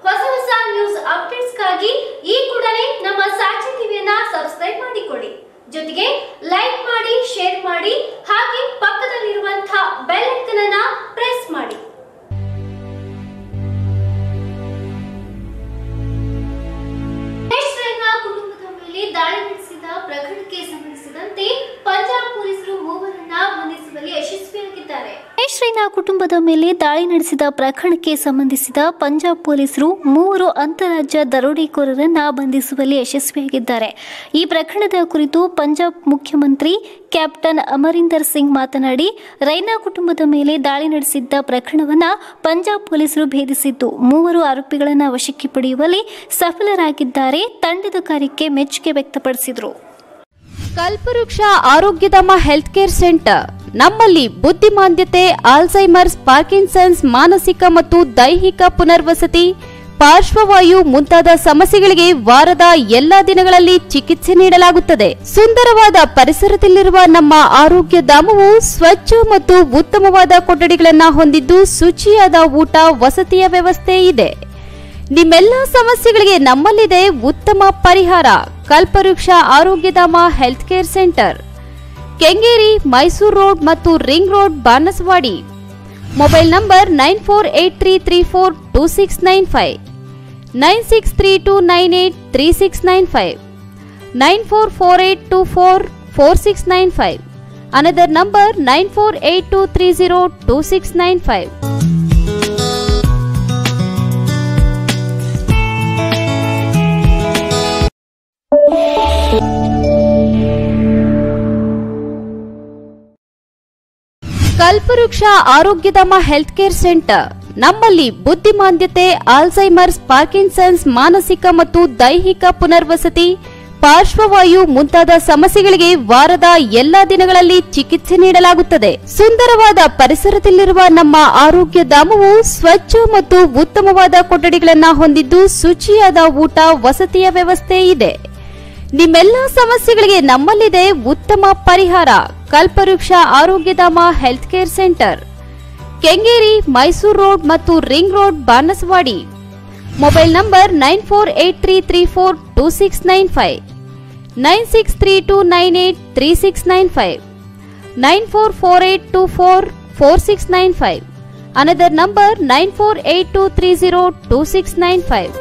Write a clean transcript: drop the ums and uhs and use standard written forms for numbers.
ಹೊಸ ನ್ಯೂಸ್ ಅಪ್ಡೇಟ್ಸ್ಗಾಗಿ ಈ ಕೂಡಲೇ ನಮ್ಮ ಸಾಕ್ಷಿ ಟಿವಿಯನ್ನ ಸಬ್ಸ್ಕ್ರೈಬ್ ಮಾಡಿಕೊಳ್ಳಿ. ಜೊತೆಗೆ ಲೈಕ್ ಮಾಡಿ, ಶೇರ್ ಮಾಡಿ, ಹಾಗೆ ಪಕ್ಕದಲ್ಲಿರುವಂತಹ ಬೆಲ್ ಐಕಾನ್ ಅನ್ನು ಪ್ರೆಸ್ ಮಾಡಿ. ಕುಟುಂಬದ ಮೇಲೆ ದಾಳಿ ನಡೆಸಿದ ಪ್ರಕರಣಕ್ಕೆ ಸಂಬಂಧಿಸಿದಂತೆ ಪಂಜಾಬ್ ಪೊಲೀಸರು ಮೂವರನ್ನ ಬಂಧಿಸುವಲ್ಲಿ ಯಶಸ್ವಿಯಾಗಿದ್ದಾರೆ. ರೈನಾ ಕುಟುಂಬದ ಮೇಲೆ ದಾಳಿ ನಡೆಸಿದ ಪ್ರಕರಣಕ್ಕೆ ಸಂಬಂಧಿಸಿದ ಪಂಜಾಬ್ ಪೊಲೀಸರು ಮೂವರು ಅಂತಾರಾಜ್ಯ ದರೋಡೆಕೋರರನ್ನ ಬಂಧಿಸುವಲ್ಲಿ ಯಶಸ್ವಿಯಾಗಿದ್ದಾರೆ. ಈ ಪ್ರಕರಣದ ಕುರಿತು ಪಂಜಾಬ್ ಮುಖ್ಯಮಂತ್ರಿ ಕ್ಯಾಪ್ಟನ್ ಅಮರಿಂದರ್ ಸಿಂಗ್ ಮಾತನಾಡಿ, ರೈನಾ ಕುಟುಂಬದ ಮೇಲೆ ದಾಳಿ ನಡೆಸಿದ್ದ ಪ್ರಕರಣವನ್ನು ಪಂಜಾಬ್ ಪೊಲೀಸರು ಭೇದಿಸಿದ್ದು ಮೂವರು ಆರೋಪಿಗಳನ್ನು ವಶಕ್ಕೆ ಪಡೆಯುವಲ್ಲಿ ಸಫಲರಾಗಿದ್ದಾರೆ. ತಂಡದ ಕಾರ್ಯಕ್ಕೆ ಮೆಚ್ಚುಗೆ ವ್ಯಕ್ತಪಡಿಸಿದರು. ಕಲ್ಪವೃಕ್ಷ ಆರೋಗ್ಯಧಾಮ ಹೆಲ್ತ್ ಕೇರ್ ಸೆಂಟರ್ ನಮ್ಮಲ್ಲಿ ಬುದ್ಧಿಮಾಂದ್ಯತೆ, ಆಲ್ಝೈಮರ್ಸ್, ಪಾರ್ಕಿನ್ಸನ್ಸ್, ಮಾನಸಿಕ ಮತ್ತು ದೈಹಿಕ ಪುನರ್ವಸತಿ, ಪಾರ್ಶ್ವವಾಯು ಮುಂತಾದ ಸಮಸ್ಯೆಗಳಿಗೆ ವಾರದ ಎಲ್ಲಾ ದಿನಗಳಲ್ಲಿ ಚಿಕಿತ್ಸೆ ನೀಡಲಾಗುತ್ತದೆ. ಸುಂದರವಾದ ಪರಿಸರದಲ್ಲಿರುವ ನಮ್ಮ ಆರೋಗ್ಯ ಧಾಮವು ಸ್ವಚ್ಛ ಮತ್ತು ಉತ್ತಮವಾದ ಕೊಠಡಿಗಳನ್ನು ಹೊಂದಿದ್ದು ಶುಚಿಯಾದ ಊಟ, ವಸತಿಯ ವ್ಯವಸ್ಥೆ ಇದೆ. ನಿಮ್ಮೆಲ್ಲ ಸಮಸ್ಯೆಗಳಿಗೆ ನಮ್ಮಲ್ಲಿದೆ ಉತ್ತಮ ಪರಿಹಾರ. Kalpavriksha Arogyadhama health care centre, Kengeri, Mysuru road ಮತ್ತು ring road, Banaswadi. Mobile number 9483342695, 9632983695, 9448244695. Another number 9482302695. ಕಲ್ಪವೃಕ್ಷ ಆರೋಗ್ಯಧಾಮ ಹೆಲ್ತ್ ಕೇರ್ ಸೆಂಟರ್ ನಮ್ಮಲ್ಲಿ ಬುದ್ಧಿಮಾಂದ್ಯತೆ, ಆಲ್ಝೈಮರ್ಸ್, ಪಾರ್ಕಿನ್ಸನ್ಸ್, ಮಾನಸಿಕ ಮತ್ತು ದೈಹಿಕ ಪುನರ್ವಸತಿ, ಪಾರ್ಶ್ವವಾಯು ಮುಂತಾದ ಸಮಸ್ಯೆಗಳಿಗೆ ವಾರದ ಎಲ್ಲಾ ದಿನಗಳಲ್ಲಿ ಚಿಕಿತ್ಸೆ ನೀಡಲಾಗುತ್ತದೆ. ಸುಂದರವಾದ ಪರಿಸರದಲ್ಲಿರುವ ನಮ್ಮ ಆರೋಗ್ಯ ಧಾಮವು ಸ್ವಚ್ಛ ಮತ್ತು ಉತ್ತಮವಾದ ಕೊಠಡಿಗಳನ್ನು ಹೊಂದಿದ್ದು ಶುಚಿಯಾದ ಊಟ, ವಸತಿಯ ವ್ಯವಸ್ಥೆ ಇದೆ. ನಿಮ್ಮೆಲ್ಲ ಸಮಸ್ಯೆಗಳಿಗೆ ನಮ್ಮಲ್ಲಿದೆ ಉತ್ತಮ ಪರಿಹಾರ. Kalpavriksha Arogyadhama health care centre, Kengeri, Mysuru road ಮತ್ತು ring road, Banaswadi. Mobile number 9483342695, 9632983695, 9448244695. Another number 9482302695.